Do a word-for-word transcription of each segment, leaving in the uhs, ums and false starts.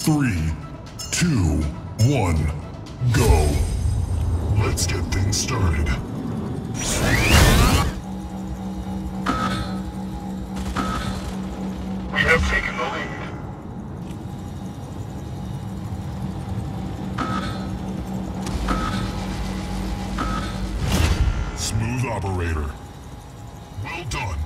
Three, two, one, go. Let's get things started. We have taken the lead. Smooth operator. Well done.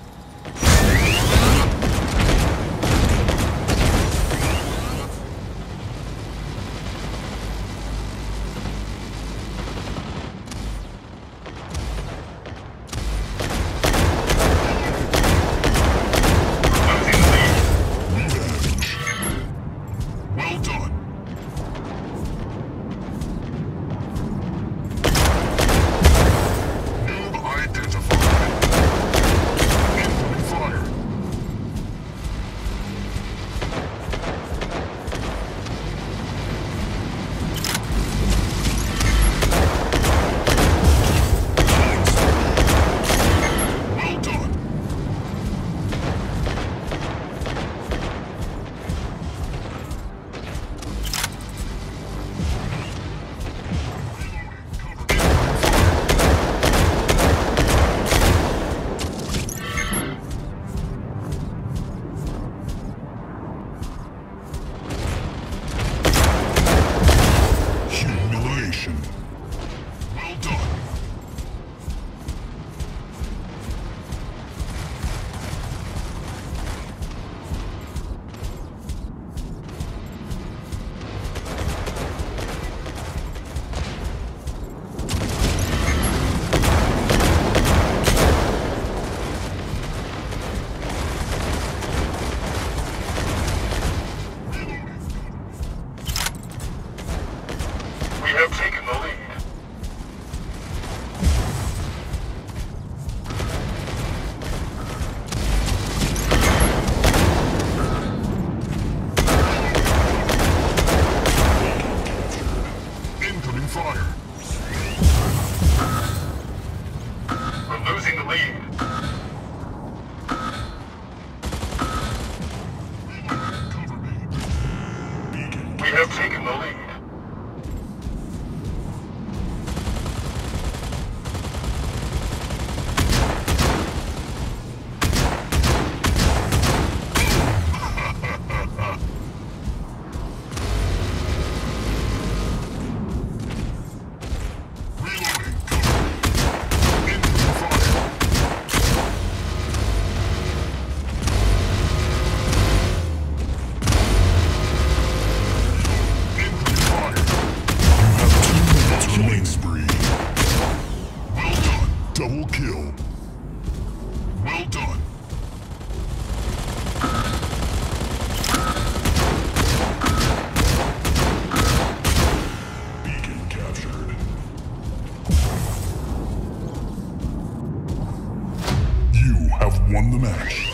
We have taken the lead. Incoming fire. We're losing the lead. Cover me. Beacon. We have taken the lead. Double kill. Well done. Beacon captured. You have won the match.